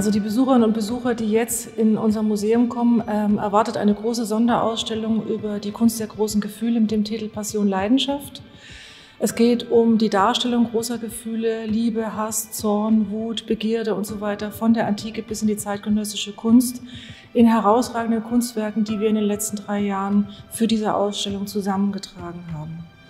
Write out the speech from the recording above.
Also die Besucherinnen und Besucher, die jetzt in unser Museum kommen, erwartet eine große Sonderausstellung über die Kunst der großen Gefühle mit dem Titel Passion Leidenschaft. Es geht um die Darstellung großer Gefühle, Liebe, Hass, Zorn, Wut, Begierde und so weiter, von der Antike bis in die zeitgenössische Kunst, in herausragenden Kunstwerken, die wir in den letzten 3 Jahren für diese Ausstellung zusammengetragen haben.